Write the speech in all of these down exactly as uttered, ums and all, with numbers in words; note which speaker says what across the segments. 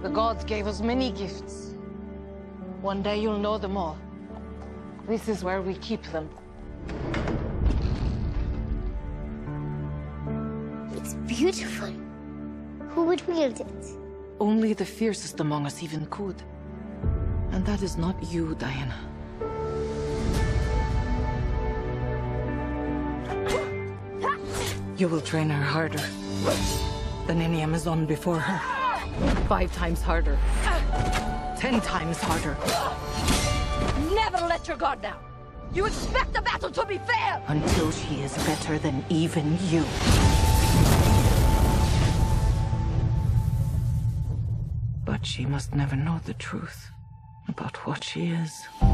Speaker 1: The gods gave us many gifts. One day you'll know them all. This is where we keep them.
Speaker 2: It's beautiful. Who would wield it?
Speaker 1: Only the fiercest among us even could. And that is not you, Diana. You will train her harder than any Amazon before her. Five times harder. Ten times harder.
Speaker 3: Never let your guard down. You expect the battle to be fair!
Speaker 1: Until she is better than even you. But she must never know the truth about what she is.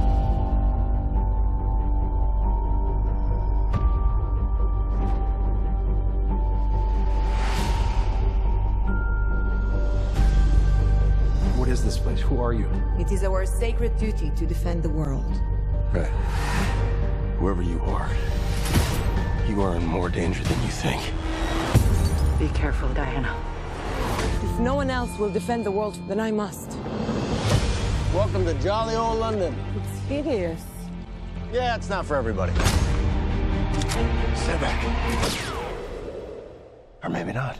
Speaker 4: What is this place? Who are you?
Speaker 5: It is our sacred duty to defend the world.
Speaker 4: Right. Whoever you are, you are in more danger than you think.
Speaker 1: Be careful, Diana.
Speaker 5: If no one else will defend the world, then I must.
Speaker 6: Welcome to jolly old London.
Speaker 5: It's hideous.
Speaker 6: Yeah, it's not for everybody.
Speaker 4: Step back. Or maybe not.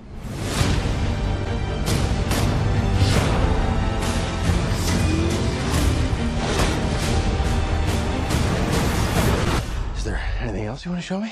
Speaker 4: Is there anything else you want to show me?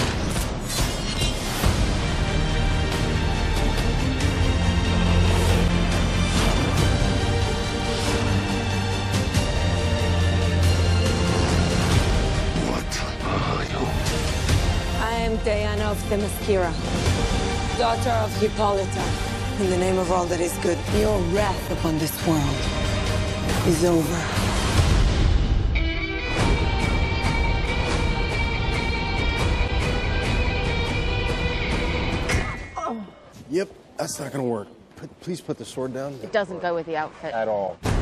Speaker 5: I am Diana of Themyscira, daughter of Hippolyta. In the name of all that is good, your wrath upon this world is over.
Speaker 6: Yep, that's not gonna work. Put, please put the sword down.
Speaker 7: It doesn't go with the outfit.
Speaker 6: At all.